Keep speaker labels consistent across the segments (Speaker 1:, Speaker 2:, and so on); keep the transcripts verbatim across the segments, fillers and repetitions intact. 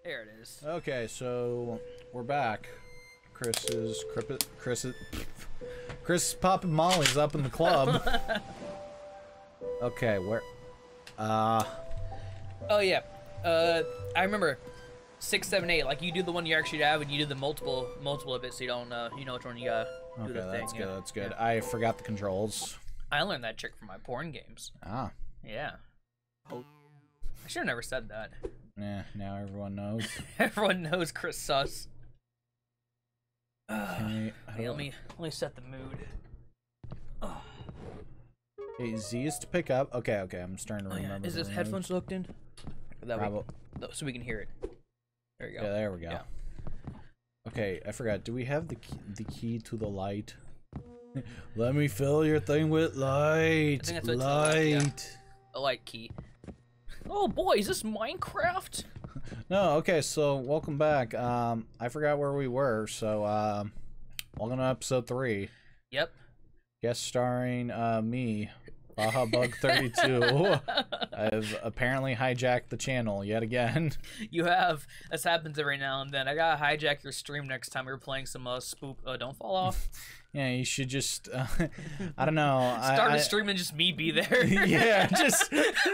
Speaker 1: There it is.
Speaker 2: Okay, so we're back. Chris is Chris is Chris is popping mollies up in the club. Okay, where? Uh.
Speaker 1: Oh yeah. Uh, I remember six, seven, eight. Like you do the one you actually have, and you do the multiple, multiple of it, so you don't, uh, you know which one you gotta do
Speaker 2: Okay,
Speaker 1: the thing.
Speaker 2: that's good.
Speaker 1: Yeah.
Speaker 2: That's good.
Speaker 1: Yeah.
Speaker 2: I forgot the controls.
Speaker 1: I learned that trick from my porn games.
Speaker 2: Ah.
Speaker 1: Yeah. I should have never said that.
Speaker 2: Yeah. Now everyone knows.
Speaker 1: Everyone knows Chris sus.
Speaker 2: Okay,
Speaker 1: Hey, let me let me set the mood. Oh.
Speaker 2: Okay, Z is to pick up. Okay, okay. I'm starting to
Speaker 1: Oh, yeah.
Speaker 2: remember.
Speaker 1: Is this
Speaker 2: the
Speaker 1: headphones hooked in? That way,
Speaker 2: Bravo.
Speaker 1: so we can hear it. There you go.
Speaker 2: Yeah, there we go.
Speaker 1: Yeah.
Speaker 2: Okay, I forgot. Do we have the key, the key to the light? Let me fill your thing with light.
Speaker 1: I think that's what it's
Speaker 2: light.
Speaker 1: like, yeah. A light key. Oh boy, is this Minecraft?
Speaker 2: No, okay, so welcome back. Um, I forgot where we were, so um, welcome to episode three.
Speaker 1: Yep.
Speaker 2: Guest starring uh, me, Baja Bug thirty-two. I've apparently hijacked the channel yet again.
Speaker 1: You have. This happens every now and then. I gotta hijack your stream next time we're playing some uh, spoop. Uh, don't fall off.
Speaker 2: Yeah, you should just, uh, I don't know.
Speaker 1: Start
Speaker 2: I,
Speaker 1: a stream and just me be there.
Speaker 2: Yeah, just.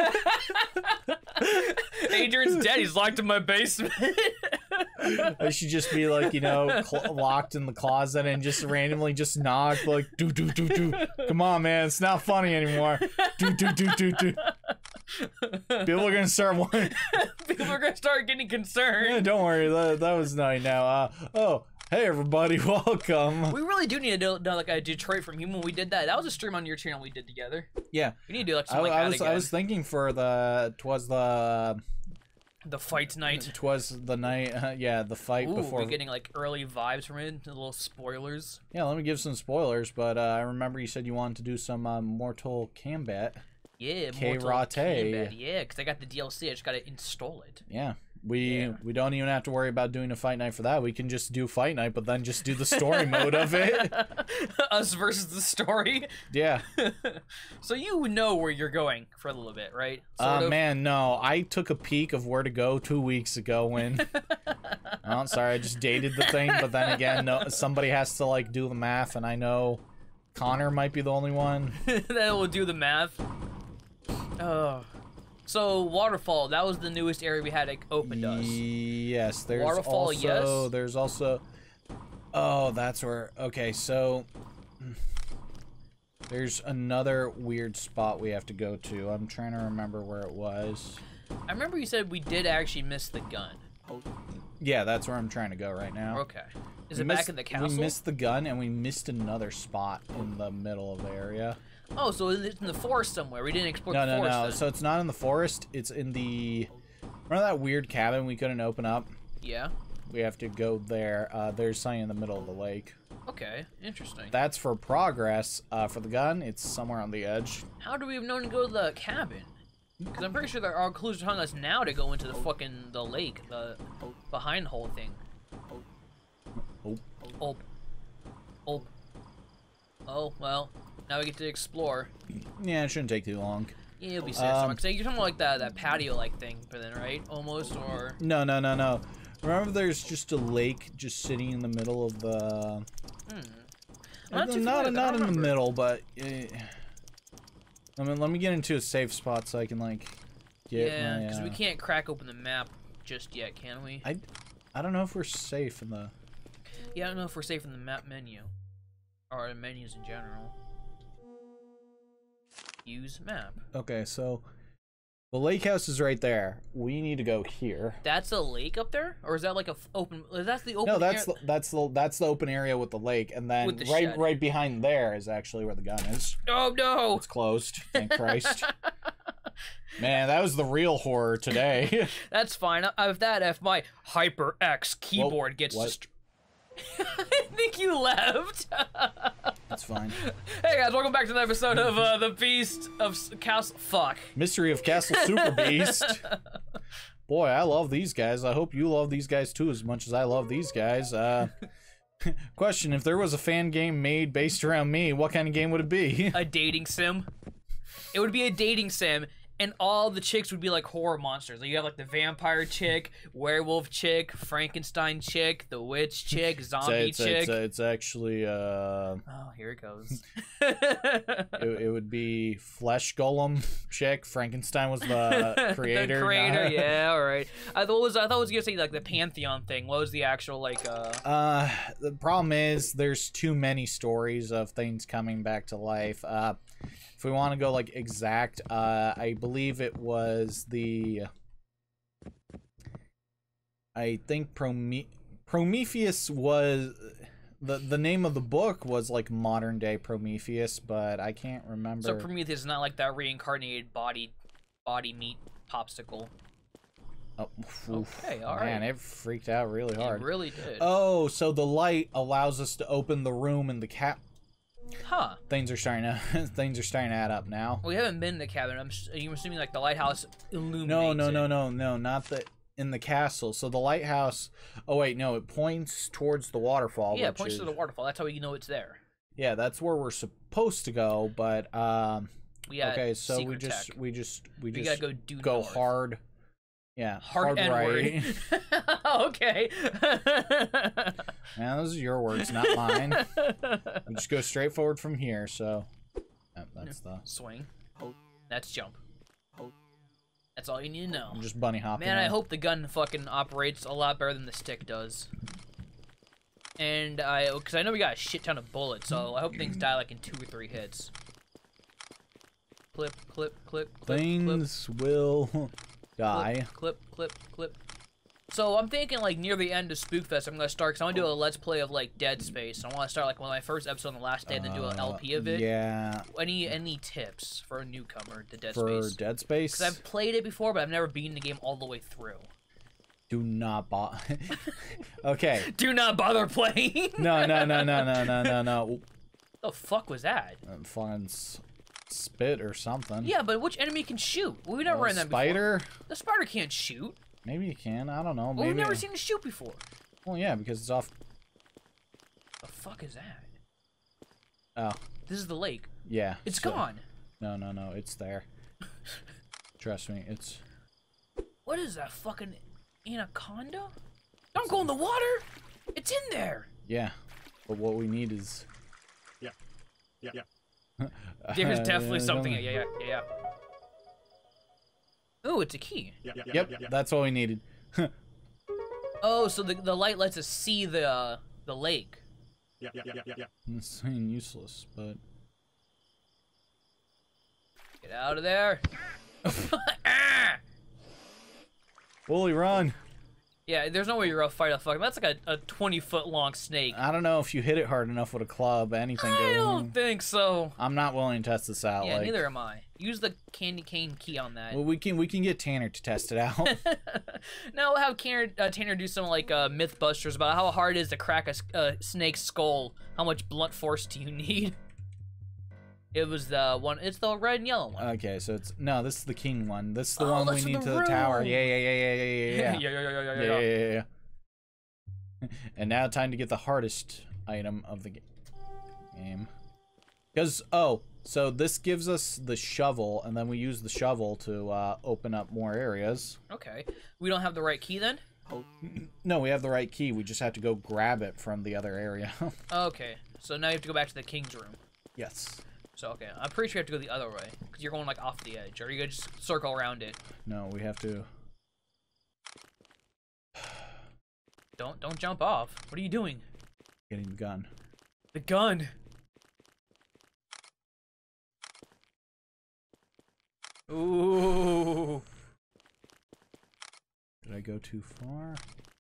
Speaker 1: Adrian's dead. He's locked in my basement.
Speaker 2: I should just be like, you know, locked in the closet and just randomly just knock, like, do, do, do, do. Come on, man. It's not funny anymore. Do, do, do, do, do. People are going to start wanting.
Speaker 1: People are going to start getting concerned.
Speaker 2: Yeah, don't worry. That, that was nice now. Uh, oh, hey, everybody. Welcome.
Speaker 1: We really do need to do, do like a Detroit from Human. We did that. That was a stream on your channel we did together.
Speaker 2: Yeah.
Speaker 1: We need to do like
Speaker 2: I,
Speaker 1: something like
Speaker 2: I
Speaker 1: that
Speaker 2: was
Speaker 1: again.
Speaker 2: I was thinking for the, twas the...
Speaker 1: The fight night.
Speaker 2: Twas the night, uh, yeah, the fight
Speaker 1: Ooh,
Speaker 2: before.
Speaker 1: we're getting like early vibes from it, little spoilers.
Speaker 2: Yeah, let me give some spoilers, but uh, I remember you said you wanted to do some uh, Mortal Kombat.
Speaker 1: Yeah,
Speaker 2: K-Rate.
Speaker 1: Mortal Kombat. Yeah, because I got the D L C. I just got to install it.
Speaker 2: Yeah. We
Speaker 1: Yeah.
Speaker 2: we don't even have to worry about doing a fight night for that. We can just do fight night, but then just do the story mode of it.
Speaker 1: Us versus the story.
Speaker 2: Yeah.
Speaker 1: So you know where you're going for a little bit, right? Sort
Speaker 2: Uh,
Speaker 1: of?
Speaker 2: man, no. I took a peek of where to go two weeks ago when... oh, I'm sorry, I just dated the thing, but then again, no, somebody has to, like, do the math, and I know Connor might be the only one.
Speaker 1: That will do the math. Oh. So Waterfall, that was the newest area we had like, open to us.
Speaker 2: Yes, there's
Speaker 1: Waterfall,
Speaker 2: also...
Speaker 1: yes.
Speaker 2: There's also... Oh, that's where... Okay, so... There's another weird spot we have to go to. I'm trying to remember where it was.
Speaker 1: I remember you said we did actually miss the gun.
Speaker 2: Yeah, that's where I'm trying to go right now.
Speaker 1: Okay. Is
Speaker 2: We
Speaker 1: it
Speaker 2: missed-
Speaker 1: back in the castle?
Speaker 2: We missed the gun, and we missed another spot in the middle of the area.
Speaker 1: Oh, so it's in the forest somewhere. We didn't explore
Speaker 2: No,
Speaker 1: the
Speaker 2: no,
Speaker 1: forest
Speaker 2: no.
Speaker 1: then.
Speaker 2: So it's not in the forest. It's in the... Remember that weird cabin we couldn't open up?
Speaker 1: Yeah.
Speaker 2: We have to go there. Uh, there's something in the middle of the lake.
Speaker 1: Okay, interesting.
Speaker 2: That's for progress. Uh, for the gun, it's somewhere on the edge.
Speaker 1: How do we have known to go to the cabin? Because I'm pretty sure there are clues telling us now to go into the fucking the lake, the behind the whole thing.
Speaker 2: Oh.
Speaker 1: Oh. Oh. Oh, well, now we get to explore.
Speaker 2: Yeah, it shouldn't take too long.
Speaker 1: Yeah, it'll be safe.
Speaker 2: Um,
Speaker 1: So you're talking about like that that patio-like thing, but then right, almost, or
Speaker 2: No, no, no, no. Remember, there's just a lake just sitting in the middle of the.
Speaker 1: hmm. I'm
Speaker 2: Not
Speaker 1: not too
Speaker 2: not,
Speaker 1: familiar, I
Speaker 2: not
Speaker 1: don't
Speaker 2: in the
Speaker 1: remember.
Speaker 2: middle, but. Uh, I mean, let me get into a safe spot so I can like get.
Speaker 1: Yeah,
Speaker 2: my,
Speaker 1: because
Speaker 2: uh,
Speaker 1: we can't crack open the map just yet, can we?
Speaker 2: I, I don't know if we're safe in the.
Speaker 1: Yeah, I don't know if we're safe in the map menu, or in menus in general. Use map.
Speaker 2: Okay, so the lake house is right there. We need to go here.
Speaker 1: That's a lake up there, or is that like a f open? That's the open.
Speaker 2: No, that's
Speaker 1: area?
Speaker 2: the, that's the that's the open area with the lake, and then
Speaker 1: With the
Speaker 2: right
Speaker 1: shed.
Speaker 2: right behind there is actually where the gun is.
Speaker 1: Oh no!
Speaker 2: It's closed. Thank Christ. Man, that was the real horror today.
Speaker 1: That's fine. I- If that, if my HyperX keyboard gets
Speaker 2: what?
Speaker 1: dist- I think you left.
Speaker 2: That's fine.
Speaker 1: Hey guys, welcome back to the episode of uh, the Beast of S- Castle. Fuck.
Speaker 2: Mystery of Castle Super Beast. Boy, I love these guys. I hope you love these guys too as much as I love these guys. Uh, question, if there was a fan game made based around me, what kind of game would it be?
Speaker 1: A dating sim. It would be a dating sim, and all the chicks would be like horror monsters. Like you have like the vampire chick, werewolf chick, Frankenstein chick, the witch chick, zombie
Speaker 2: it's, it's,
Speaker 1: chick.
Speaker 2: It's, it's actually. Uh,
Speaker 1: oh, here it goes.
Speaker 2: it, it would be flesh golem chick. Frankenstein was the creator.
Speaker 1: the creator, yeah, all right. I thought was I thought it was gonna say like the pantheon thing. What was the actual like? Uh,
Speaker 2: uh the problem is there's too many stories of things coming back to life. Uh, if we want to go like exact, uh, I believe it was the. I think Prome Prometheus was. The, the name of the book was like modern day Prometheus, but I can't remember.
Speaker 1: So Prometheus is not like that reincarnated body body meat popsicle.
Speaker 2: Oh,
Speaker 1: okay, all right.
Speaker 2: Man, it freaked out really hard.
Speaker 1: It really did.
Speaker 2: Oh, so the light allows us to open the room in the cap.
Speaker 1: Huh.
Speaker 2: Things are starting to things are starting to add up now.
Speaker 1: We haven't been in the cabin. I'm you're assuming like the lighthouse illuminates
Speaker 2: No, no,
Speaker 1: it.
Speaker 2: no, no, no, not the in the castle. So the lighthouse. Oh wait, no, it points towards the waterfall.
Speaker 1: Yeah,
Speaker 2: which
Speaker 1: it points
Speaker 2: is,
Speaker 1: to the waterfall. That's how you know it's there.
Speaker 2: Yeah, that's where we're supposed to go. But um.
Speaker 1: We got
Speaker 2: okay, so we
Speaker 1: secret
Speaker 2: just
Speaker 1: tech.
Speaker 2: we just we,
Speaker 1: We
Speaker 2: just
Speaker 1: gotta go due
Speaker 2: go
Speaker 1: north.
Speaker 2: hard. Yeah,
Speaker 1: hard,
Speaker 2: hard
Speaker 1: N-word.
Speaker 2: right.
Speaker 1: Okay.
Speaker 2: Man, those are your words, not mine. We just go straight forward from here. So yep, that's the
Speaker 1: swing. That's jump. That's all you need to know.
Speaker 2: I'm just bunny hopping.
Speaker 1: Man, I
Speaker 2: on.
Speaker 1: hope the gun fucking operates a lot better than the stick does. And I, because I know we got a shit ton of bullets, so I hope things die like in two or three hits. Clip, clip, clip, clip,
Speaker 2: Things will die.
Speaker 1: Clip, clip, clip, clip. So I'm thinking like near the end of Spookfest, I'm gonna start. Cause I want to do a let's play of like Dead Space. I want to start like one of my first episodes on the last day, and then do an L P of it.
Speaker 2: Yeah.
Speaker 1: Any any tips for a newcomer to Dead
Speaker 2: For
Speaker 1: Space?
Speaker 2: Dead Space.
Speaker 1: Because I've played it before, but I've never beaten the game all the way through.
Speaker 2: Do not bother. Okay.
Speaker 1: Do not bother playing.
Speaker 2: No, no, no, no, no, no, no, no.
Speaker 1: The fuck was that?
Speaker 2: Uh, Fucking spit or something.
Speaker 1: Yeah, but which enemy can shoot? We've never
Speaker 2: Uh,
Speaker 1: ran that
Speaker 2: spider?
Speaker 1: before. The spider can't shoot.
Speaker 2: Maybe you can. I don't know.
Speaker 1: Well,
Speaker 2: Maybe.
Speaker 1: we've never seen it shoot before.
Speaker 2: Well, yeah, because it's off.
Speaker 1: The fuck is that?
Speaker 2: Oh.
Speaker 1: This is the lake.
Speaker 2: Yeah.
Speaker 1: It's
Speaker 2: so-
Speaker 1: gone.
Speaker 2: No, no, no. It's there. Trust me. It's.
Speaker 1: What is that fucking anaconda? Don't go in the water. It's in there.
Speaker 2: Yeah. But what we need is.
Speaker 3: Yeah. Yeah. Yeah.
Speaker 1: There's definitely
Speaker 2: Uh,
Speaker 1: something. Yeah, yeah, yeah, yeah. Oh, it's a key.
Speaker 3: Yeah. Yeah.
Speaker 2: Yep.
Speaker 3: Yeah. Yeah.
Speaker 2: That's all we needed.
Speaker 1: Oh, so the the light lets us see the uh, the lake.
Speaker 3: Yeah. Yeah. Yeah. Yeah. Yeah.
Speaker 2: It's saying useless, but.
Speaker 1: Get out of there. Ah!
Speaker 2: Bully, run!
Speaker 1: Yeah, there's no way you're gonna fight a fucking. That's like a, a twenty foot long snake.
Speaker 2: I don't know if you hit it hard enough with a club, anything
Speaker 1: I
Speaker 2: goes.
Speaker 1: don't think so.
Speaker 2: I'm not willing to test this out.
Speaker 1: Yeah,
Speaker 2: like,
Speaker 1: neither am I. Use the candy cane key on that.
Speaker 2: Well, we can we can get Tanner to test it out.
Speaker 1: No, we'll have Tanner, uh, Tanner do some like uh, Mythbusters about how hard it is to crack a s- uh, snake's skull. How much blunt force do you need? It was the one. It's the red and yellow one.
Speaker 2: Okay, so it's no. This is the king one. This is the
Speaker 1: Oh,
Speaker 2: one we
Speaker 1: that's
Speaker 2: need
Speaker 1: the
Speaker 2: to the tower.
Speaker 1: room.
Speaker 2: Yeah, yeah, yeah, yeah, yeah, yeah, yeah.
Speaker 1: yeah, yeah, yeah, yeah,
Speaker 2: yeah,
Speaker 1: yeah,
Speaker 2: yeah, yeah, yeah. And now time to get the hardest item of the ga- game. Because oh, so this gives us the shovel, and then we use the shovel to uh, open up more areas.
Speaker 1: Okay. We don't have the right key then?
Speaker 2: No, we have the right key. We just have to go grab it from the other area.
Speaker 1: Okay. So now you have to go back to the king's room.
Speaker 2: Yes.
Speaker 1: So, okay. I'm pretty sure you have to go the other way. Because you're going, like, off the edge. Or you gonna just circle around it.
Speaker 2: No, we have to.
Speaker 1: Don't, don't jump off. What are you doing?
Speaker 2: Getting the gun.
Speaker 1: The gun! Ooh.
Speaker 2: Did I go too far?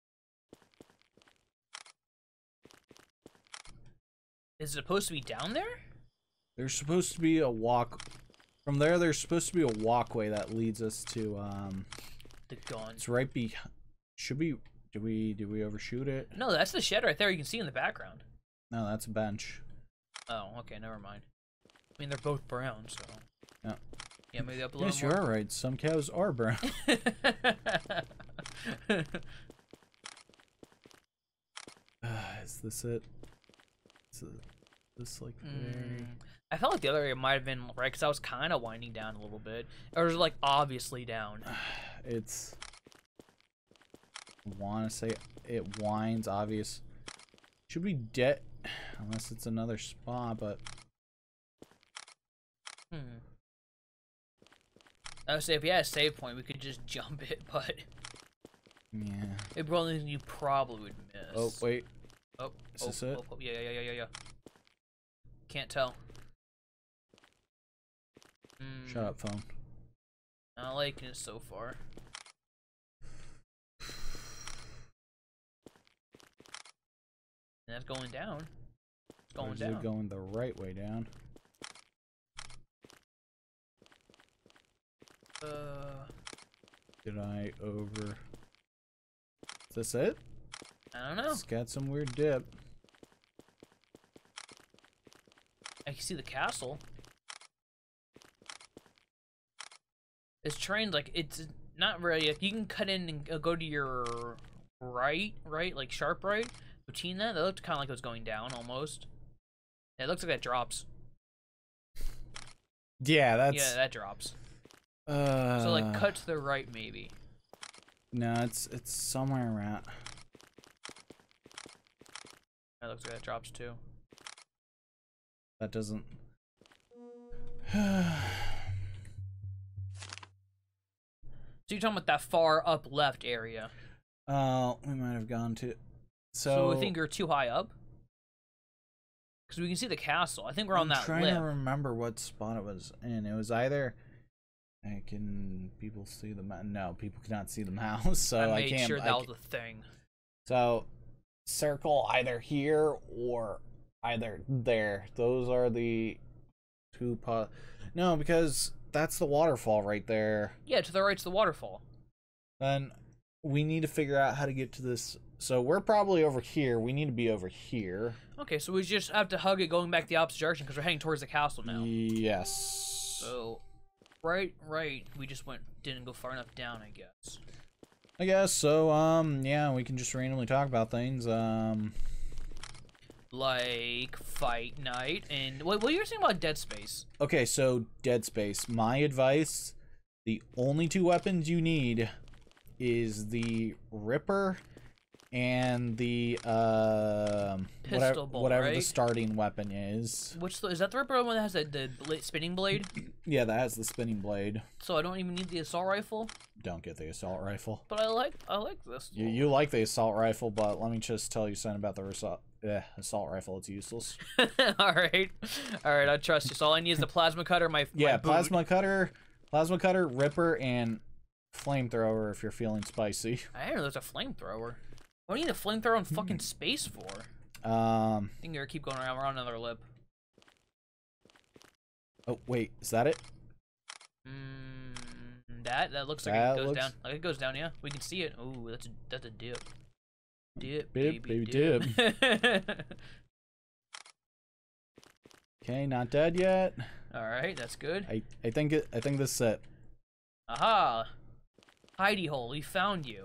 Speaker 1: Is it supposed to be down there?
Speaker 2: There's supposed to be a walk. From there, there's supposed to be a walkway that leads us to, um...
Speaker 1: The gun.
Speaker 2: It's right be... Should be... Did we, did we overshoot it?
Speaker 1: No, that's the shed right there. You can see in the background.
Speaker 2: No, that's a bench.
Speaker 1: Oh, okay. Never mind. I mean, they're both brown, so...
Speaker 2: Yeah.
Speaker 1: Yeah, maybe up a little
Speaker 2: Yes, you
Speaker 1: more.
Speaker 2: are right. Some cows are brown. Uh, is this it? Is it- this like very...
Speaker 1: Mm, I felt like the other area might have been right because I was kind of winding down a little bit, or was it, like obviously down.
Speaker 2: It's. I want to say it winds obvious. Should be dead, unless it's another spot, but.
Speaker 1: Hmm. I would say if you had a save point, we could just jump it, but.
Speaker 2: Yeah.
Speaker 1: It probably you probably would miss.
Speaker 2: Oh wait.
Speaker 1: Oh.
Speaker 2: Is
Speaker 1: oh,
Speaker 2: this it?
Speaker 1: Oh, oh, yeah, yeah, yeah, yeah, yeah. Can't tell. Mm,
Speaker 2: Shut up, phone.
Speaker 1: Not liking it so far. And that's going down. It's going
Speaker 2: Or is
Speaker 1: down.
Speaker 2: it going the right way down?
Speaker 1: Uh.
Speaker 2: Did I over? Is this it?
Speaker 1: I don't know.
Speaker 2: It's got some weird dip.
Speaker 1: I can see the castle. This train's like, it's not really, if you can cut in and uh, go to your right, right, like sharp right, between that, that looked kind of like it was going down almost. Yeah, it looks like that drops.
Speaker 2: Yeah, that's.
Speaker 1: Yeah, that drops.
Speaker 2: Uh,
Speaker 1: So like cut to the right maybe.
Speaker 2: No, it's it's somewhere around.
Speaker 1: That looks like that drops too.
Speaker 2: That doesn't.
Speaker 1: So you're talking about that far up left area.
Speaker 2: Uh, we might have gone to. So,
Speaker 1: So, I think you're too high up. Because we can see the castle. I think we're on
Speaker 2: I'm
Speaker 1: that
Speaker 2: trying
Speaker 1: lip.
Speaker 2: to remember what spot it was in. It was either. I can people see the mouse? No, people cannot see the mouse, so
Speaker 1: I
Speaker 2: I,
Speaker 1: made
Speaker 2: can't.
Speaker 1: sure that
Speaker 2: I
Speaker 1: was
Speaker 2: ca-
Speaker 1: the thing.
Speaker 2: So, circle either here or either there. Those are the two. Po- no, because that's the waterfall right there.
Speaker 1: Yeah, to the right's the waterfall.
Speaker 2: Then we need to figure out how to get to this. So we're probably over here. We need to be over here.
Speaker 1: Okay, so we just have to hug it going back the opposite direction because we're heading towards the castle now.
Speaker 2: Yes.
Speaker 1: So, right, right. We just went, didn't go far enough down, I guess.
Speaker 2: I guess so. Um, yeah, we can just randomly talk about things. Um,
Speaker 1: Like Fight Night and what? What you were saying about Dead Space?
Speaker 2: okay, so Dead Space. My advice: the only two weapons you need is the Ripper and the uh,
Speaker 1: Pistol
Speaker 2: whatever,
Speaker 1: bolt,
Speaker 2: whatever the
Speaker 1: right?
Speaker 2: starting weapon is.
Speaker 1: Which the, is that the Ripper one that has the, the bla- spinning blade?
Speaker 2: Yeah, that has the spinning blade.
Speaker 1: So I don't even need the assault rifle.
Speaker 2: Don't get the assault rifle.
Speaker 1: But I like I like this.
Speaker 2: You you like the assault rifle, but let me just tell you something about the assault. Yeah, assault rifle. It's useless.
Speaker 1: all right, all right. I trust you. So all I need is the plasma cutter. My
Speaker 2: Yeah,
Speaker 1: my boot.
Speaker 2: plasma cutter, plasma cutter, Ripper, and flamethrower if you're feeling spicy.
Speaker 1: I didn't know there's a flamethrower. What do you need a flamethrower in fucking space for?
Speaker 2: Um.
Speaker 1: I think you're keep going around. We're on another lip.
Speaker 2: Oh wait, is that it?
Speaker 1: Mm, that that looks like
Speaker 2: That
Speaker 1: it goes
Speaker 2: looks-
Speaker 1: down. Like it goes down. Yeah, we can see it. Oh, that's a, that's a dip. Dip,
Speaker 2: Dip,
Speaker 1: baby,
Speaker 2: baby,
Speaker 1: dip.
Speaker 2: Okay, not dead yet.
Speaker 1: All right, that's good.
Speaker 2: I I think it. I think this is it.
Speaker 1: Aha! Hidey hole, we found you.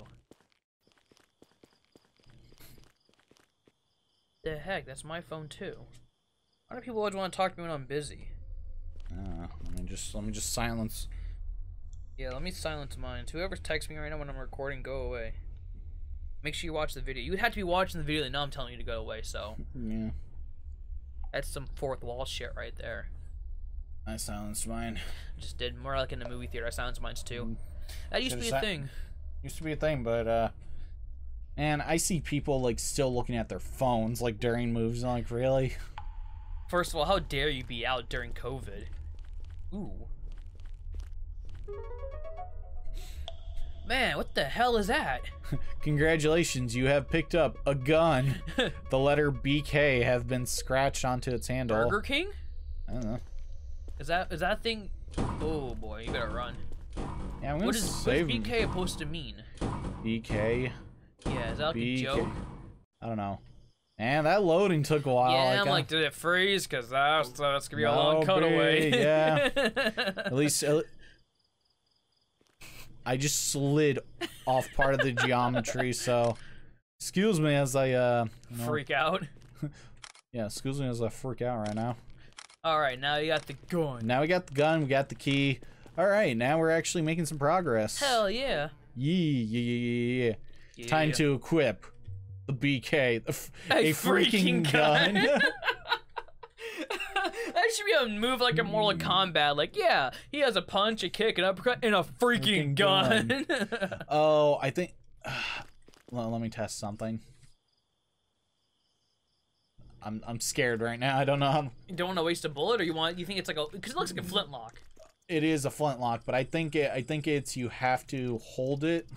Speaker 1: The heck, that's my phone too. Why do people always want to talk to me when I'm busy?
Speaker 2: Uh, let me just let me just silence.
Speaker 1: Yeah, let me silence mine. So whoever's texting me right now when I'm recording, go away. Make sure you watch the video. You would have to be watching the video that now I'm telling you to go away, so.
Speaker 2: Yeah,
Speaker 1: That's some fourth wall shit right there.
Speaker 2: I silenced mine.
Speaker 1: Just did more like in the movie theater. I silenced mine too. That used to be a
Speaker 2: Should've si-
Speaker 1: thing.
Speaker 2: Used to be a thing, but uh, man, I see people like still looking at their phones like during movies. I'm like, really?
Speaker 1: First of all, how dare you be out during COVID? Ooh. Man, what the hell is that?
Speaker 2: Congratulations, you have picked up a gun. The letter B K have been scratched onto its handle.
Speaker 1: Burger King?
Speaker 2: I don't know.
Speaker 1: Is that is that thing? Oh boy, you better run.
Speaker 2: Yeah, I'm gonna
Speaker 1: What is, what is
Speaker 2: save
Speaker 1: B K supposed to mean?
Speaker 2: B K.
Speaker 1: Yeah, is that like
Speaker 2: B K.
Speaker 1: a joke?
Speaker 2: I don't know. And that loading took a while.
Speaker 1: Yeah,
Speaker 2: like,
Speaker 1: I'm
Speaker 2: I-
Speaker 1: like, did it freeze? Cause that's that's gonna be a
Speaker 2: No,
Speaker 1: long cutaway.
Speaker 2: B, yeah. At least uh, I just slid off part of the geometry, so excuse me as I uh you know,
Speaker 1: Freak out.
Speaker 2: yeah, excuse me as I freak out right now.
Speaker 1: All right, now you got the gun.
Speaker 2: Now we got the gun, we got the key. All right, now we're actually making some progress.
Speaker 1: Hell yeah.
Speaker 2: Yeah, yeah, yeah, yeah.
Speaker 1: yeah.
Speaker 2: Time to equip the B K, the f
Speaker 1: a,
Speaker 2: a freaking, freaking gun. gun.
Speaker 1: That should be a move like in Mortal Kombat. Like, yeah, he has a punch, a kick, an uppercut, and a freaking, freaking gun.
Speaker 2: gun. Oh, I think. Uh, well, let me test something. I'm I'm scared right now. I don't know how.
Speaker 1: You don't want to waste a bullet, or you want? You think it's like a? Because it looks like a flintlock.
Speaker 2: It is a flintlock, but I think it. I think it's you have to hold it.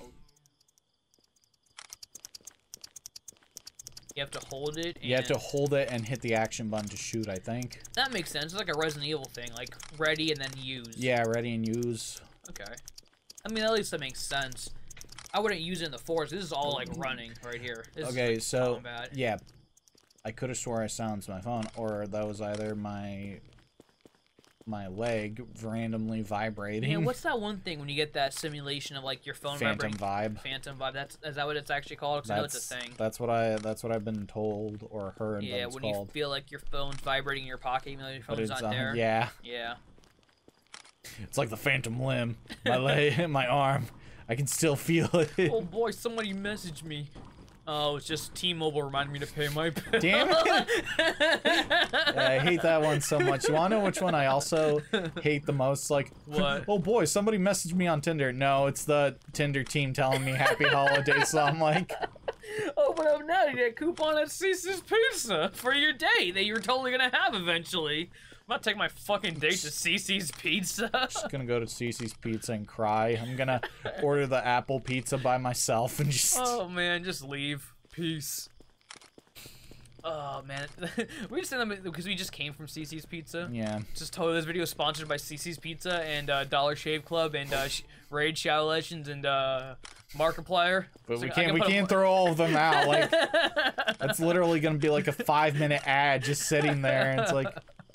Speaker 1: You have to hold it. And
Speaker 2: you have to hold it and hit the action button to shoot, I think.
Speaker 1: That makes sense. It's like a Resident Evil thing, like ready and then use.
Speaker 2: Yeah, ready and use.
Speaker 1: Okay. I mean, at least that makes sense. I wouldn't use it in the forest. This is all like running right here. This
Speaker 2: okay,
Speaker 1: is, like,
Speaker 2: so
Speaker 1: combat.
Speaker 2: yeah, I could have swore I silenced my phone, or that was either my my leg randomly vibrating.
Speaker 1: Man, what's that one thing when you get that simulation of like your phone
Speaker 2: Phantom
Speaker 1: vibrating?
Speaker 2: vibe.
Speaker 1: Phantom vibe. That's is that what it's actually called? Because I know it's a thing.
Speaker 2: That's what I. That's what I've been told or heard.
Speaker 1: Yeah,
Speaker 2: that it's
Speaker 1: when
Speaker 2: called.
Speaker 1: you feel like your phone's vibrating in your pocket, even though your phone's not
Speaker 2: uh,
Speaker 1: there.
Speaker 2: Yeah.
Speaker 1: Yeah.
Speaker 2: It's like the phantom limb. My leg, my arm. I can still feel it.
Speaker 1: Oh boy, somebody messaged me. Oh, it's just T-Mobile reminding me to pay my bill.
Speaker 2: Damn it! Yeah, I hate that one so much. You wanna know which one I also hate the most? Like,
Speaker 1: what?
Speaker 2: Oh boy, somebody messaged me on Tinder. No, it's the Tinder team telling me happy holidays. So I'm like,
Speaker 1: open up now to get a coupon at Cece's Pizza for your date that you're totally gonna have eventually. I'm not taking my fucking date to Cece's Pizza.
Speaker 2: I'm just gonna go to Cece's Pizza and cry. I'm gonna order the apple pizza by myself and just.
Speaker 1: Oh man, just leave. Peace. Oh man, we just them because we just came from Cece's Pizza.
Speaker 2: Yeah.
Speaker 1: Just totally. This video is sponsored by Cece's Pizza and uh, Dollar Shave Club and uh, Raid Shadow Legends and uh, Markiplier.
Speaker 2: But
Speaker 1: so
Speaker 2: we
Speaker 1: I
Speaker 2: can't.
Speaker 1: can
Speaker 2: We can't
Speaker 1: a...
Speaker 2: throw all of them out. Like that's literally gonna be like a five-minute ad just sitting there, and it's like.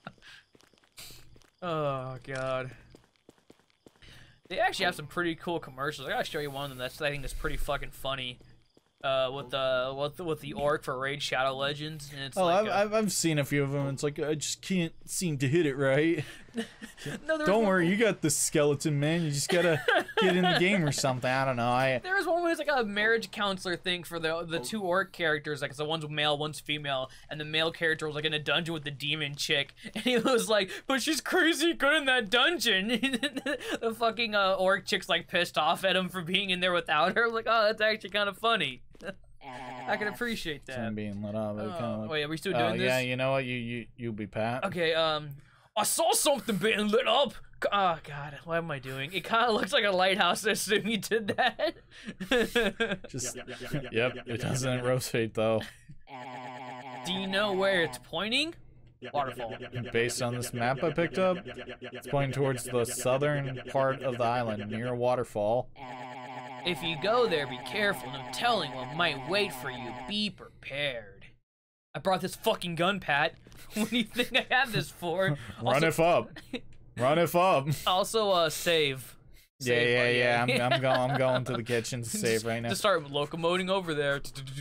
Speaker 1: Oh god. They actually have some pretty cool commercials. I gotta show you one of them that's I think that's pretty fucking funny. Uh, with the with the, with the orc for Raid Shadow Legends. And it's
Speaker 2: oh,
Speaker 1: like
Speaker 2: I've,
Speaker 1: a...
Speaker 2: I've I've seen a few of them. It's like I just can't seem to hit it right.
Speaker 1: No,
Speaker 2: don't
Speaker 1: one...
Speaker 2: worry, you got the skeleton, man. You just gotta get in the game or something. I don't know. I
Speaker 1: there was one where it was like a marriage counselor thing for the the two orc characters. Like, so one's male, one's female, and the male character was like in a dungeon with the demon chick, and he was like, "But she's crazy good in that dungeon." The fucking uh, orc chick's like pissed off at him for being in there without her. I'm like, oh, that's actually kind of funny. I can appreciate that.
Speaker 2: I'm being lit up.
Speaker 1: Uh,
Speaker 2: Kind of like,
Speaker 1: wait, are we still doing
Speaker 2: uh,
Speaker 1: this?
Speaker 2: Yeah, you know what? You you you be Pat.
Speaker 1: Okay. Um, I saw something being lit up. Oh God, what am I doing? It kind of looks like a lighthouse. I assume you did that.
Speaker 2: Just
Speaker 3: Yep, yep, yep, yep,
Speaker 2: yep.
Speaker 3: yep,
Speaker 2: It
Speaker 3: yep,
Speaker 2: doesn't
Speaker 3: yep, yep.
Speaker 2: rotate though.
Speaker 1: Do you know where it's pointing? Waterfall.
Speaker 2: Based on this map I picked up, it's pointing towards the southern part of the island near a waterfall.
Speaker 1: If you go there, be careful. No telling what might wait for you. Be prepared. I brought this fucking gun, Pat. What do you think I have this for?
Speaker 2: Run
Speaker 1: also,
Speaker 2: if up. Run if up.
Speaker 1: Also, uh, save.
Speaker 2: Yeah,
Speaker 1: Save,
Speaker 2: yeah,
Speaker 1: uh,
Speaker 2: yeah. I'm, I'm going. I'm going to the kitchen to save
Speaker 1: just,
Speaker 2: right now.
Speaker 1: Just start locomoting over there.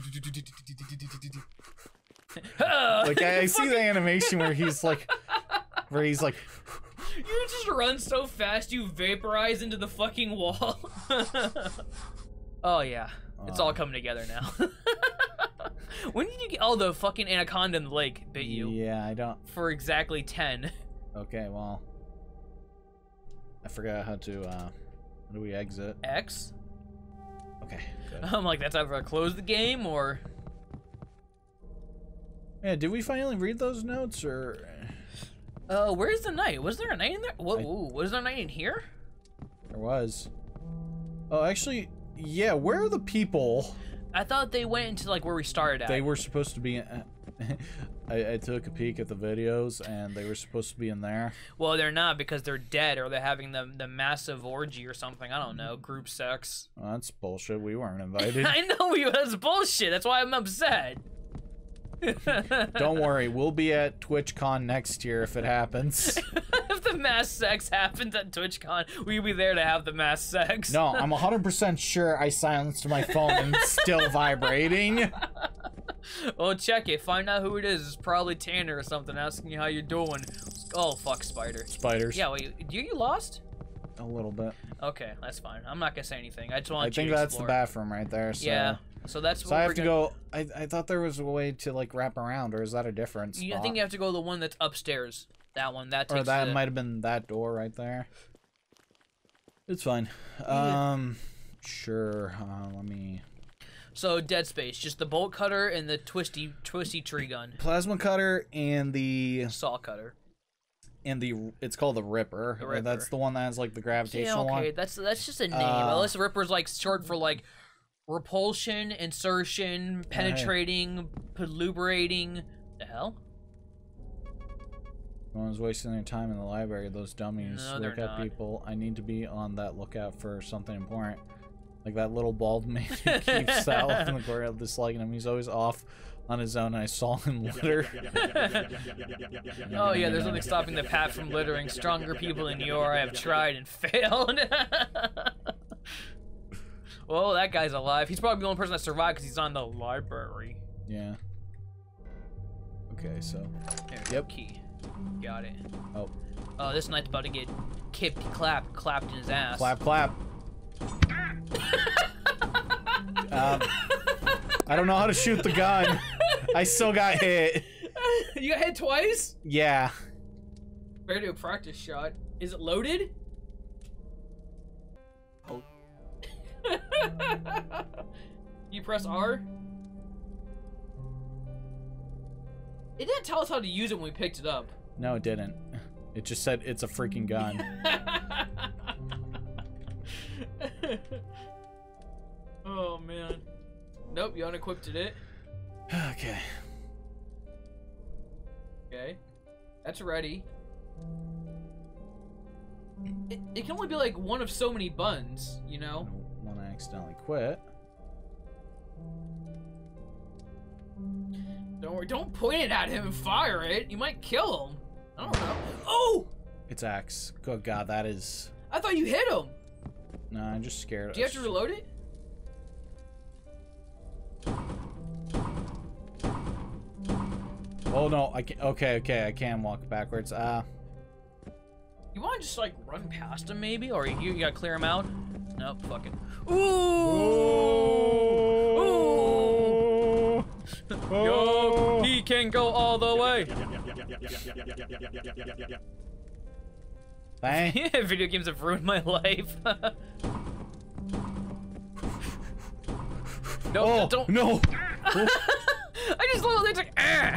Speaker 2: Like I, I see the animation where he's like, where he's like.
Speaker 1: You just run so fast you vaporize into the fucking wall. Oh yeah, it's all coming together now. When did you get? Oh, the fucking anaconda in the lake bit you.
Speaker 2: Yeah, I don't.
Speaker 1: For exactly ten.
Speaker 2: Okay, well, I forgot how to. uh How do we exit?
Speaker 1: X.
Speaker 2: Okay. Good.
Speaker 1: I'm like, that's either close the game or.
Speaker 2: Yeah, did we finally read those notes or?
Speaker 1: Uh, where's the knight? Was there a knight in there? Whoa,
Speaker 2: I...
Speaker 1: ooh, was there a knight in here?
Speaker 2: There was. Oh, actually, yeah. Where are the people?
Speaker 1: I thought they went into like where we started at.
Speaker 2: They were supposed to be. In, I, I took a peek at the videos, and they were supposed to be in there.
Speaker 1: Well, they're not because they're dead, or they're having the the massive orgy or something. I don't know, group sex.
Speaker 2: Oh, that's bullshit. We weren't invited.
Speaker 1: I know we. That's bullshit. That's why I'm upset.
Speaker 2: Don't worry, we'll be at TwitchCon next year if it happens.
Speaker 1: If the mass sex happens at TwitchCon, we'll be there to have the mass sex.
Speaker 2: No, I'm one hundred percent sure I silenced my phone and it's still vibrating.
Speaker 1: Well, check it. Find out who it is. It's probably Tanner or something asking you how you're doing. What's Oh fuck, spider.
Speaker 2: Spiders.
Speaker 1: Yeah, wait, you you lost?
Speaker 2: A little bit.
Speaker 1: Okay, that's fine. I'm not gonna say anything. I just want
Speaker 2: I
Speaker 1: you
Speaker 2: think
Speaker 1: to
Speaker 2: that's the
Speaker 1: explore.
Speaker 2: bathroom right there. So.
Speaker 1: Yeah. So that's
Speaker 2: So
Speaker 1: what
Speaker 2: I
Speaker 1: we're
Speaker 2: have to
Speaker 1: gonna...
Speaker 2: go. I I thought there was a way to like wrap around, or is that a different spot?
Speaker 1: You, I think you have to go to the one that's upstairs. That one. That takes
Speaker 2: Or that
Speaker 1: the...
Speaker 2: might have been that door right there. It's fine. Um, sure. Uh, let me.
Speaker 1: So Dead Space, just the bolt cutter and the twisty twisty tree gun.
Speaker 2: Plasma cutter and the
Speaker 1: Saw cutter.
Speaker 2: and the it's called the Ripper.
Speaker 1: The
Speaker 2: Uh,
Speaker 1: Ripper.
Speaker 2: That's the one that has like the gravitational
Speaker 1: Yeah, okay,
Speaker 2: one.
Speaker 1: that's that's just a name.
Speaker 2: Uh,
Speaker 1: Unless Ripper's like short for like repulsion, insertion, penetrating, peluberating. The hell?
Speaker 2: No one's wasting their time in the library. Those dummies
Speaker 1: No,
Speaker 2: look
Speaker 1: they're
Speaker 2: at
Speaker 1: not.
Speaker 2: people. I need to be on that lookout for something important. Like that little bald man who keeps Sal up in the corner disliking him. He's always off on his own, and I saw him litter.
Speaker 1: Oh yeah, there's nothing stopping the path from littering. Stronger people than you are. I have tried and failed. Well, that guy's alive. He's probably the only person that survived because he's on the library.
Speaker 2: Yeah. Okay, so.
Speaker 1: There,
Speaker 2: Yep.
Speaker 1: Key. Got it.
Speaker 2: Oh.
Speaker 1: Oh, this knight's about to get kipped, clapped, clapped in his ass.
Speaker 2: Clap, clap. um, I don't know how to shoot the gun. I still got hit.
Speaker 1: You got hit twice?
Speaker 2: Yeah.
Speaker 1: Better do a practice shot. Is it loaded?
Speaker 2: Oh.
Speaker 1: You press R? It didn't tell us how to use it when we picked it up.
Speaker 2: No, it didn't. It just said it's a freaking gun.
Speaker 1: Oh man. Nope, you unequipped it.
Speaker 2: Okay.
Speaker 1: Okay. That's ready. It, it can only be like one of so many buttons, you know?
Speaker 2: When I accidentally quit.
Speaker 1: Don't worry, don't point it at him and fire it. You might kill him. I don't know. Oh!
Speaker 2: It's X. Good God, that is.
Speaker 1: I thought you hit him.
Speaker 2: No, I'm just scared.
Speaker 1: Do you have to reload it?
Speaker 2: Oh no, I can. Okay, okay, I can walk backwards. Uh.
Speaker 1: You want to just like run past him maybe? Or you, you gotta clear him out? Nope, fuck it. Ooh! Ooh! Yo, he can go all the way.
Speaker 2: Bang.
Speaker 1: Video games have ruined my life. No,
Speaker 2: Oh
Speaker 1: don't.
Speaker 2: no!
Speaker 1: I just love it's like ah.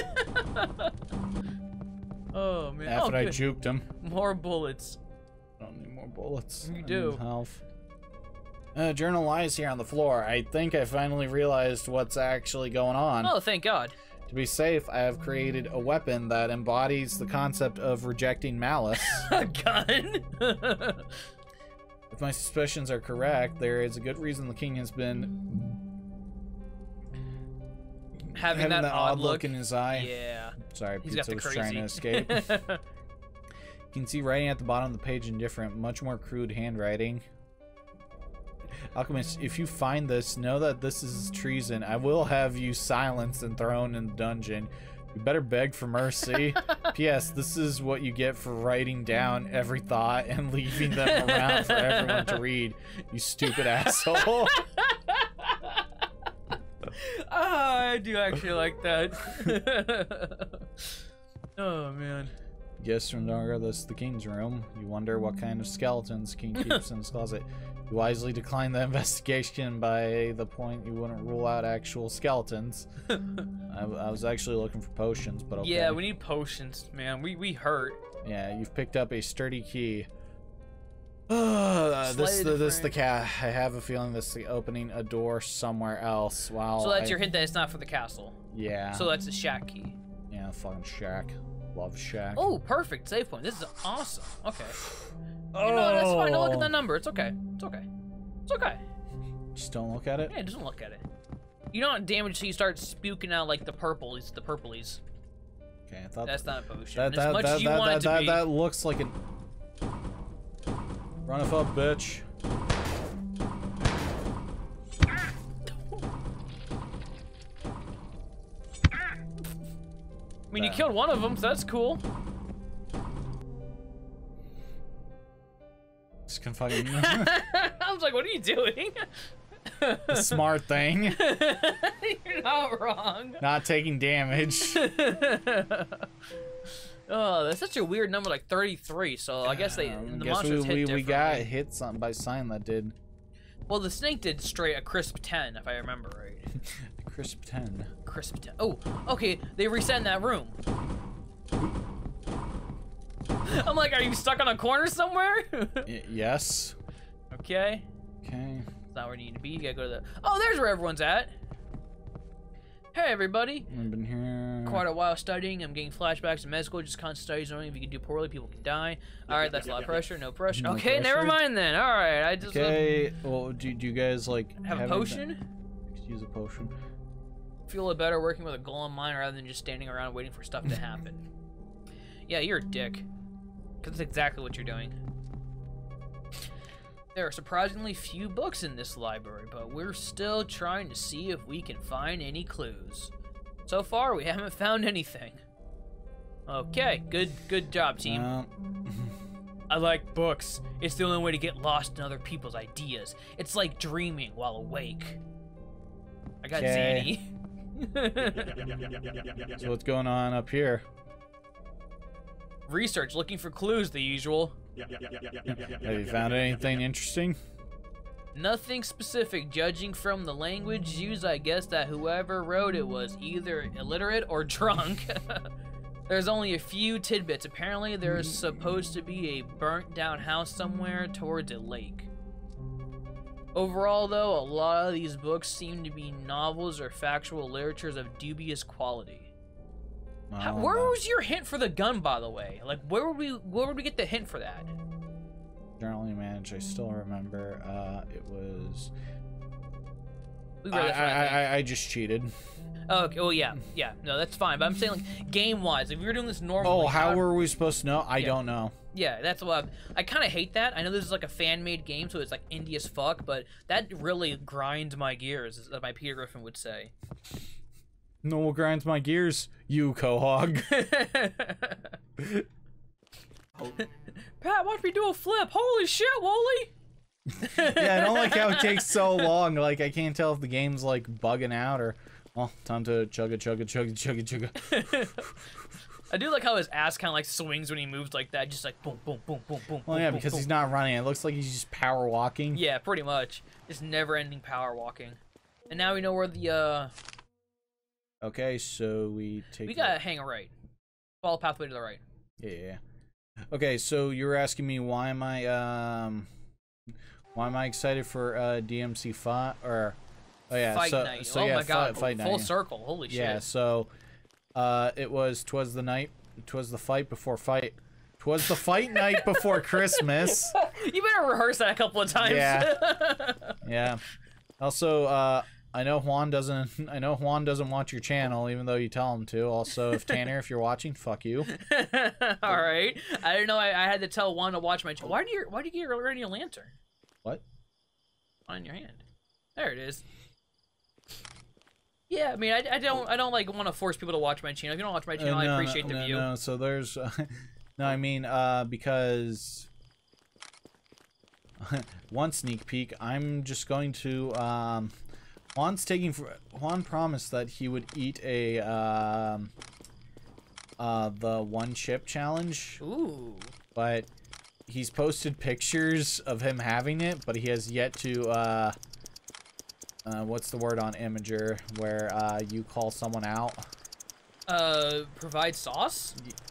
Speaker 1: Oh man.
Speaker 2: After
Speaker 1: oh,
Speaker 2: I
Speaker 1: good.
Speaker 2: juked him.
Speaker 1: More bullets.
Speaker 2: I don't need more bullets.
Speaker 1: You
Speaker 2: I
Speaker 1: do.
Speaker 2: need health. Uh, journal lies here on the floor. I think I finally realized what's actually going on.
Speaker 1: Oh, thank God.
Speaker 2: To be safe, I have created a weapon that embodies the concept of rejecting malice.
Speaker 1: A gun.
Speaker 2: If my suspicions are correct, there is a good reason the king has been
Speaker 1: Having,
Speaker 2: having
Speaker 1: that,
Speaker 2: that
Speaker 1: odd
Speaker 2: odd
Speaker 1: look.
Speaker 2: look in his eye.
Speaker 1: Yeah.
Speaker 2: Sorry,
Speaker 1: He's got
Speaker 2: Pizza
Speaker 1: the
Speaker 2: was
Speaker 1: crazy.
Speaker 2: trying to escape. You can see writing at the bottom of the page in different, much more crude handwriting. Alchemist, if you find this, know that this is treason. I will have you silenced and thrown in the dungeon. You better beg for mercy. P S. This is what you get for writing down every thought and leaving them around for everyone to read. You stupid asshole.
Speaker 1: Ah, I do actually like that. Oh man.
Speaker 2: Yes, from regardless the king's room. You wonder what kind of skeletons king keeps in his closet. You wisely decline the investigation by the point you wouldn't rule out actual skeletons. I, I was actually looking for potions, but okay.
Speaker 1: Yeah, we need potions, man. We we hurt.
Speaker 2: Yeah, you've picked up a sturdy key. Uh, this
Speaker 1: Slightly
Speaker 2: the, this the
Speaker 1: different.
Speaker 2: cat. I have a feeling this is the opening a door somewhere else. Wow.
Speaker 1: So that's
Speaker 2: I-
Speaker 1: your hint that it's not for the castle.
Speaker 2: Yeah.
Speaker 1: So that's a shack key.
Speaker 2: yeah, fucking shack. Love shack.
Speaker 1: Oh, perfect. Save point. This is awesome. Okay. You know, that's fine. Don't look at that number. It's okay. It's okay. It's okay.
Speaker 2: Just don't look at it.
Speaker 1: Yeah, just don't look at it. You don't damage so you start spuking out like the purplies. The purplies.
Speaker 2: Okay, I thought
Speaker 1: That's not a potion.
Speaker 2: That
Speaker 1: as
Speaker 2: that
Speaker 1: much
Speaker 2: that
Speaker 1: as you
Speaker 2: that
Speaker 1: want
Speaker 2: that,
Speaker 1: it to
Speaker 2: that,
Speaker 1: be.
Speaker 2: that looks like an. Run it up, bitch.
Speaker 1: I mean, you killed one of them, so that's cool.
Speaker 2: can fucking.
Speaker 1: I was like, what are you doing?
Speaker 2: The smart thing.
Speaker 1: You're not wrong.
Speaker 2: Not taking damage.
Speaker 1: Oh, that's such a weird number, like thirty-three. So I guess they
Speaker 2: Um,
Speaker 1: the
Speaker 2: guess
Speaker 1: monsters
Speaker 2: we,
Speaker 1: hit
Speaker 2: we,
Speaker 1: differently.
Speaker 2: we got hit something by sign that did.
Speaker 1: Well, the snake did straight a crisp ten, if I remember right.
Speaker 2: Crisp ten.
Speaker 1: Crisp ten. Oh, okay. They reset in that room. I'm like, are you stuck on a corner somewhere?
Speaker 2: Y yes.
Speaker 1: Okay.
Speaker 2: Okay.
Speaker 1: That's not where you need to be. You gotta go to the. Oh, there's where everyone's at. Hey, everybody.
Speaker 2: I've been here.
Speaker 1: Quite a while studying. I'm getting flashbacks in med school. Just constant studies. Knowing if you can do poorly, people can die. All right, that's a lot of pressure. No pressure.
Speaker 2: No
Speaker 1: Okay, never
Speaker 2: pressure.
Speaker 1: mind then. All right, I just uh,
Speaker 2: Okay. Well, do, do you guys like
Speaker 1: have a
Speaker 2: anything-
Speaker 1: potion.
Speaker 2: Use a potion.
Speaker 1: Feel a little better working with a golem mine rather than just standing around waiting for stuff to happen. Yeah, you're a dick. Cause that's exactly what you're doing. There are surprisingly few books in this library, but we're still trying to see if we can find any clues. So far, we haven't found anything. Okay, good good job, team.
Speaker 2: Um,
Speaker 1: I like books. It's the only way to get lost in other people's ideas. It's like dreaming while awake. I got
Speaker 2: Okay.
Speaker 1: Zanny.
Speaker 2: so what's going on up here?
Speaker 1: Research, looking for clues, the usual.
Speaker 2: Have you found anything interesting?
Speaker 1: Nothing specific. Judging from the language used, I guess that whoever wrote it was either illiterate or drunk. There's only a few tidbits. Apparently, there's supposed to be a burnt down house somewhere towards a lake. Overall, though, a lot of these books seem to be novels or factual literatures of dubious quality. How,
Speaker 2: Oh,
Speaker 1: where
Speaker 2: no.
Speaker 1: was your hint for the gun, by the way? Like, where would we, where would we get the hint for that?
Speaker 2: Journaling manage. I still remember. Uh, it was.
Speaker 1: We
Speaker 2: I,
Speaker 1: read this one, I
Speaker 2: I,
Speaker 1: think.
Speaker 2: I, I just cheated.
Speaker 1: Oh, okay. Oh, yeah, yeah. No, that's fine. But I'm saying, like, game-wise, if we were doing this normally,
Speaker 2: Oh, how were we supposed to know? I
Speaker 1: Yeah.
Speaker 2: don't know.
Speaker 1: Yeah, that's what I'm, I kind of hate that. I know this is like a fan-made game, so it's like indie as fuck, but that really grinds my gears, as my Peter Griffin would say.
Speaker 2: No what grinds my gears, you cohog.
Speaker 1: Pat, watch me do a flip. Holy shit, Wooly!
Speaker 2: Yeah, I don't like how it takes so long. Like, I can't tell if the game's like bugging out or, well, time to chugga chugga chugga chugga chugga.
Speaker 1: I do like how his ass kind of like swings when he moves like that, just like boom, boom, boom, boom, boom.
Speaker 2: Well,
Speaker 1: boom,
Speaker 2: yeah,
Speaker 1: boom,
Speaker 2: because
Speaker 1: boom.
Speaker 2: he's not running. It looks like he's just power walking.
Speaker 1: Yeah, pretty much. Just never-ending power walking. And now we know where the uh.
Speaker 2: Okay, so we take.
Speaker 1: We gotta hang a right. Follow pathway to the right.
Speaker 2: Yeah, yeah, yeah. Okay, so you're asking me why am I um, why am I excited for uh D M C five or oh yeah,
Speaker 1: Fight
Speaker 2: so
Speaker 1: night.
Speaker 2: so
Speaker 1: oh
Speaker 2: yeah,
Speaker 1: my god,
Speaker 2: fight, fight
Speaker 1: full
Speaker 2: night.
Speaker 1: circle. Holy
Speaker 2: Yeah,
Speaker 1: shit.
Speaker 2: so uh, it was twas the night, twas the fight before fight, twas the fight night before Christmas.
Speaker 1: You better rehearse that a couple of times.
Speaker 2: Yeah. Yeah. Also, uh, I know Juan doesn't. I know Juan doesn't watch your channel, even though you tell him to. Also, if Tanner, if you're watching, fuck you.
Speaker 1: All right. I didn't know I, I had to tell Juan to watch my. Ch why do you Why do you get your radio lantern
Speaker 2: What?
Speaker 1: on your hand? There it is. Yeah, I mean, I, I don't I don't like want to force people to watch my channel. If you don't watch my channel,
Speaker 2: Uh, no,
Speaker 1: I appreciate
Speaker 2: no,
Speaker 1: the
Speaker 2: no,
Speaker 1: view.
Speaker 2: No, so there's. Uh, no, I mean, uh, because. One sneak peek. I'm just going to. Um, Juan's taking. For, Juan promised that he would eat a. Um, uh, the one chip challenge,
Speaker 1: Ooh.
Speaker 2: but he's posted pictures of him having it, but he has yet to. Uh, uh, what's the word on Imager where uh, you call someone out?
Speaker 1: Uh, provide sauce?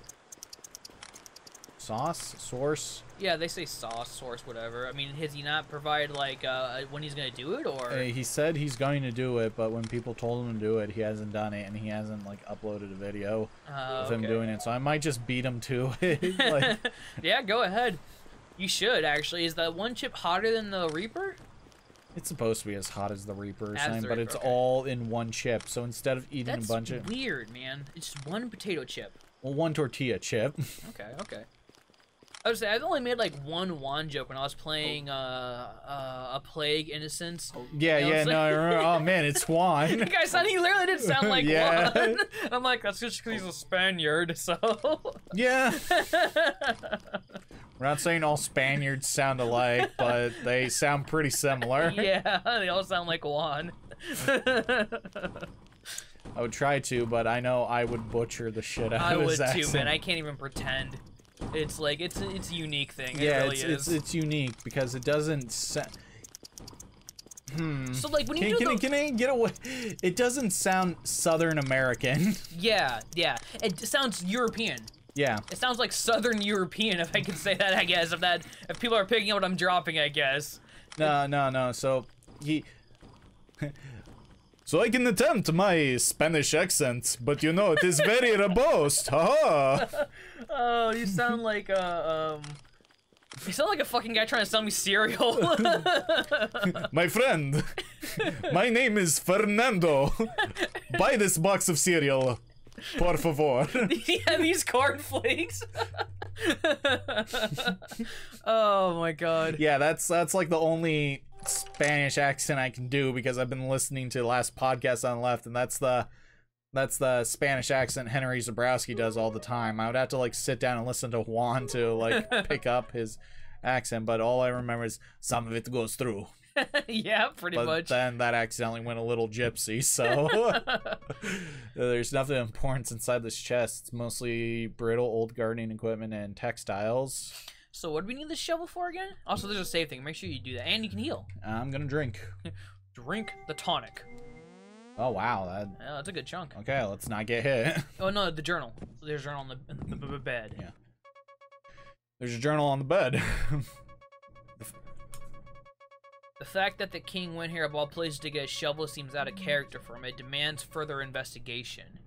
Speaker 2: Sauce? Source?
Speaker 1: Yeah, they say sauce, source, whatever. I mean, has he not provide like uh when he's gonna do it, or?
Speaker 2: Uh, he said he's going to do it, but when people told him to do it, he hasn't done it, and he hasn't like uploaded a video
Speaker 1: Uh,
Speaker 2: of him
Speaker 1: okay.
Speaker 2: doing it. So I might just beat him to it. Like,
Speaker 1: Yeah, go ahead. You should actually. Is that one chip hotter than the Reaper?
Speaker 2: it's supposed to be as hot as the Reaper or
Speaker 1: As
Speaker 2: something,
Speaker 1: the
Speaker 2: but
Speaker 1: Reaper,
Speaker 2: it's
Speaker 1: okay.
Speaker 2: all in one chip. So instead of eating
Speaker 1: That's
Speaker 2: a bunch of
Speaker 1: weird, man. It's just one potato chip.
Speaker 2: well, one tortilla chip.
Speaker 1: Okay, okay. I was say I've only made like one Juan joke when I was playing uh, uh a Plague Innocence.
Speaker 2: yeah,
Speaker 1: You know
Speaker 2: yeah,
Speaker 1: what I'm
Speaker 2: no, I remember- oh man, it's Juan.
Speaker 1: The guy said he literally did sound like
Speaker 2: Yeah.
Speaker 1: Juan. I'm like, that's just because he's a Spaniard, so.
Speaker 2: Yeah. We're not saying all Spaniards sound alike, but they sound pretty similar.
Speaker 1: Yeah, they all sound like Juan.
Speaker 2: I would try to, but I know I would butcher the shit out
Speaker 1: I
Speaker 2: of his
Speaker 1: would
Speaker 2: accent.
Speaker 1: too, man. I can't even pretend. It's like it's it's a unique thing. It
Speaker 2: yeah,
Speaker 1: really
Speaker 2: it's,
Speaker 1: is.
Speaker 2: it's it's unique because it doesn't. Sa hmm.
Speaker 1: So like when
Speaker 2: Can,
Speaker 1: you do
Speaker 2: can,
Speaker 1: the...
Speaker 2: can I get away? It doesn't sound Southern American.
Speaker 1: Yeah, yeah. It sounds European.
Speaker 2: Yeah.
Speaker 1: It sounds like Southern European, if I can say that. I guess if that if people are picking up what I'm dropping, I guess.
Speaker 2: No, no, no. So he. So I can attempt my Spanish accent, but you know it is very robust. Haha.
Speaker 1: Oh, you sound like uh um. You sound like a fucking guy trying to sell me cereal.
Speaker 2: My friend, my name is Fernando. Buy this box of cereal, por favor.
Speaker 1: Yeah, these cornflakes. Oh my god.
Speaker 2: Yeah, that's that's like the only Spanish accent I can do because I've been listening to the last podcast on the left, and that's the that's the Spanish accent Henry Zabrowski does all the time. I would have to like sit down and listen to Juan to like pick up his accent, but all I remember is some of it goes through.
Speaker 1: Yeah, pretty
Speaker 2: But
Speaker 1: much.
Speaker 2: then that accidentally went a little gypsy, so there's nothing of importance inside this chest. It's mostly brittle old gardening equipment and textiles.
Speaker 1: So what do we need the shovel for again? Also, there's a save thing. Make sure you do that, and you can heal.
Speaker 2: I'm gonna drink.
Speaker 1: Drink the tonic.
Speaker 2: Oh wow, that
Speaker 1: Yeah, that's a good chunk.
Speaker 2: okay. Let's not get hit.
Speaker 1: Oh no, the journal. There's a journal on the, in the b- b- bed.
Speaker 2: Yeah. There's a journal on the bed.
Speaker 1: The fact that the king went here of all places to get a shovel seems out of character for him. It demands further investigation.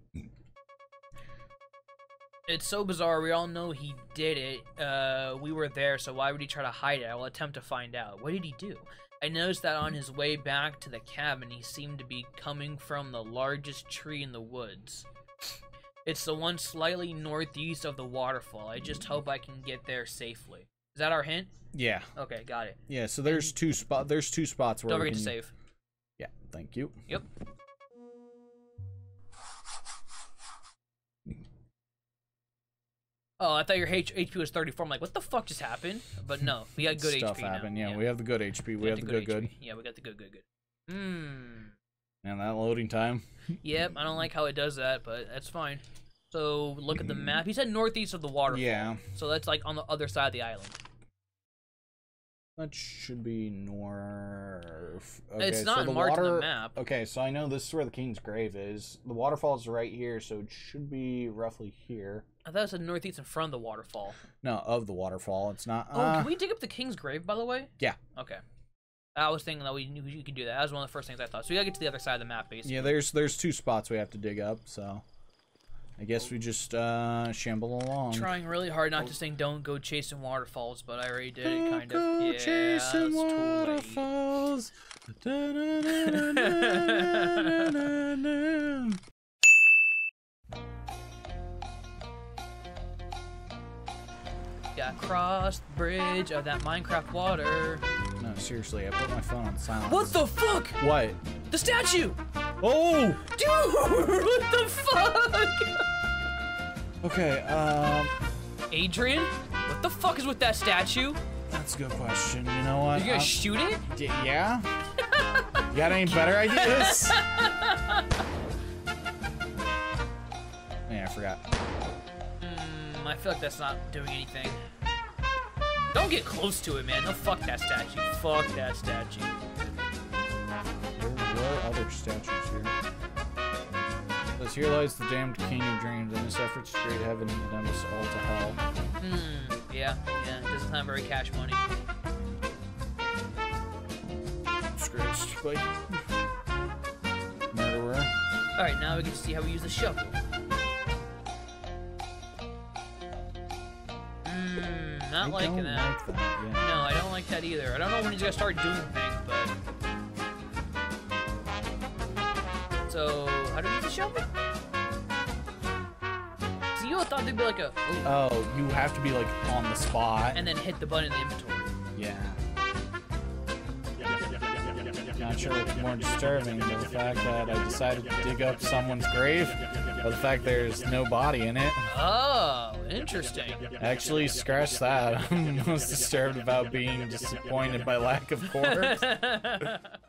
Speaker 1: It's so bizarre. We all know he did it. Uh, we were there, so why would he try to hide it? I will attempt to find out. What did he do? I noticed that on his way back to the cabin, he seemed to be coming from the largest tree in the woods. It's the one slightly northeast of the waterfall. I just hope I can get there safely. Is that our hint?
Speaker 2: Yeah.
Speaker 1: Okay, got it.
Speaker 2: Yeah. So there's two spot. There's two spots where
Speaker 1: Don't
Speaker 2: we
Speaker 1: forget to
Speaker 2: can-
Speaker 1: save.
Speaker 2: Yeah. Thank you.
Speaker 1: Yep. Oh, I thought your H HP was thirty-four. I'm like, what the fuck just happened? But no, we got good
Speaker 2: Stuff
Speaker 1: H P
Speaker 2: happened.
Speaker 1: now.
Speaker 2: Yeah, we have the good H P. We,
Speaker 1: got
Speaker 2: have the good, good.
Speaker 1: H P. Yeah, we got the good, good, good. Hmm.
Speaker 2: And that loading time.
Speaker 1: Yep, I don't like how it does that, but that's fine. So, look at the map. He said northeast of the waterfall.
Speaker 2: Yeah.
Speaker 1: So that's like on the other side of the island.
Speaker 2: That should be north. Okay,
Speaker 1: It's not
Speaker 2: so the
Speaker 1: marked on
Speaker 2: water...
Speaker 1: the map.
Speaker 2: Okay, so I know this is where the king's grave is. The waterfall's right here, so it should be roughly here.
Speaker 1: I thought it said northeast in front of the waterfall.
Speaker 2: No, of the waterfall. It's not.
Speaker 1: Oh,
Speaker 2: uh,
Speaker 1: can we dig up the king's grave, by the way?
Speaker 2: Yeah.
Speaker 1: Okay. I was thinking that we knew you could do that. That was one of the first things I thought. So we gotta get to the other side of the map, basically.
Speaker 2: Yeah, there's there's two spots we have to dig up, so I guess we just uh shamble along.
Speaker 1: Trying really hard not to saying don't go chasing waterfalls, but I already did it,
Speaker 2: Don't
Speaker 1: kind
Speaker 2: go
Speaker 1: of. Yeah,
Speaker 2: chasing
Speaker 1: it's too late.
Speaker 2: waterfalls. Da-na-na-na-na-na-na-na.
Speaker 1: Got crossed the bridge of that Minecraft water.
Speaker 2: No, seriously, I put my phone on silent.
Speaker 1: What the fuck?
Speaker 2: What?
Speaker 1: The statue!
Speaker 2: Oh!
Speaker 1: Dude, what the fuck?
Speaker 2: Okay, um,
Speaker 1: Adrian, what the fuck is with that statue?
Speaker 2: that's a good question. You know what?
Speaker 1: You gonna
Speaker 2: Um,
Speaker 1: shoot it?
Speaker 2: d- yeah? You got any better ideas? Yeah, I forgot.
Speaker 1: Hmm, I feel like that's not doing anything. Don't get close to it, man. No, fuck that statue. Fuck that statue.
Speaker 2: There were other statues here. Says, here lies the damned king of dreams, and his efforts to create heaven and condemn us all to hell.
Speaker 1: Hmm, yeah, yeah. Doesn't have very cash money.
Speaker 2: Scratched by murderer.
Speaker 1: Alright, now we get to see how we use the shovel. Hmm, not
Speaker 2: I
Speaker 1: liking
Speaker 2: don't
Speaker 1: that.
Speaker 2: like that, yeah.
Speaker 1: No, I don't like that either. I don't know when he's gonna start doing things, but... So, how do we use the shovel? So you thought there'd be like a... Ooh,
Speaker 2: Oh, you have to be like on the spot.
Speaker 1: and then hit the button in the inventory.
Speaker 2: Yeah.
Speaker 3: Yeah, yeah, yeah, yeah, yeah, yeah, yeah, yeah,
Speaker 2: Not sure
Speaker 3: yeah,
Speaker 2: what's
Speaker 3: yeah,
Speaker 2: more
Speaker 3: yeah, yeah,
Speaker 2: disturbing,
Speaker 3: yeah,
Speaker 2: the
Speaker 3: yeah,
Speaker 2: fact
Speaker 3: yeah,
Speaker 2: that
Speaker 3: yeah,
Speaker 2: I
Speaker 3: yeah,
Speaker 2: decided
Speaker 3: yeah,
Speaker 2: to
Speaker 3: yeah,
Speaker 2: dig
Speaker 3: yeah,
Speaker 2: up
Speaker 3: yeah,
Speaker 2: someone's
Speaker 3: yeah,
Speaker 2: grave,
Speaker 3: yeah, yeah, yeah,
Speaker 2: or the fact there's no body in it.
Speaker 1: Oh, Interesting.
Speaker 2: Actually, scratch that. I'm most disturbed about being disappointed by lack of corpse.